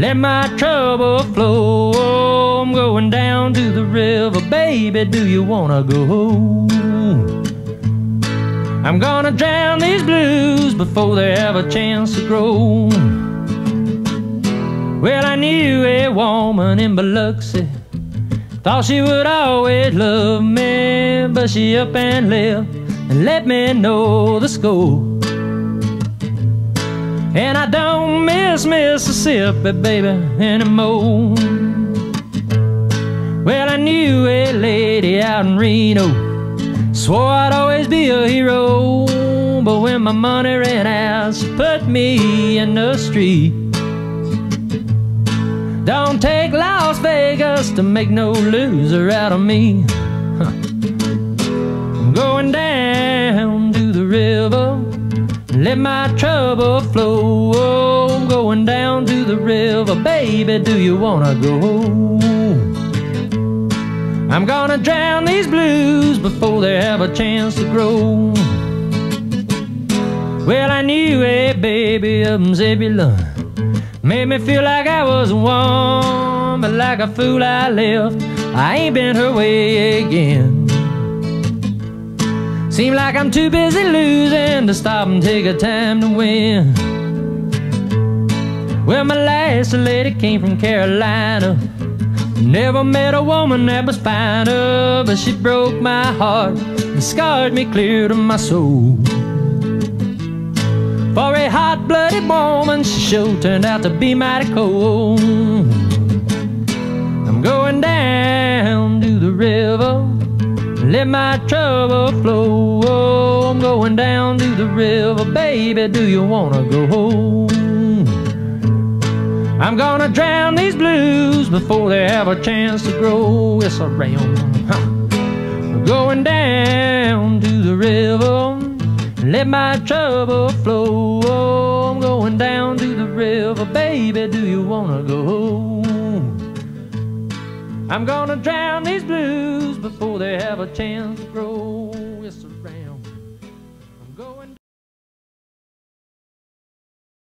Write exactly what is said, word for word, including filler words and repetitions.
let my trouble flow. I'm going down to the river, baby, do you wanna go? I'm gonna drown these blues before they have a chance to grow. Well, I knew a woman in Biloxi, thought she would always love me, but she up and left and let me know the score. And I don't miss Mississippi, baby, anymore. Well, I knew a lady out in Reno, swore I'd always be a hero, but when my money ran out, she put me in the street. Don't take Las Vegas to make no loser out of me. Huh. I'm going down to the river, let my trouble flow. Oh, I'm going down to the river, baby, do you wanna go? I'm gonna drown these blues before they have a chance to grow. Well, I knew a baby up in Zebulon, made me feel like I was one, but like a fool I left, I ain't been her way again. Seems like I'm too busy losing to stop and take a time to win. Well, my last lady came from Carolina, never met a woman that was finer, but she broke my heart and scarred me clear to my soul. For a hot-blooded woman, she sure turned out to be mighty cold. I'm going down to the river, let my trouble flow. Oh, I'm going down to the river, baby, do you wanna go? I'm gonna drown these blues before they have a chance to grow. Yes, I am. I'm going down to the river, let my trouble flow. Oh, I'm going down to the river, baby, do you wanna go? I'm gonna drown these blues before they have a chance to grow. Yes, sir.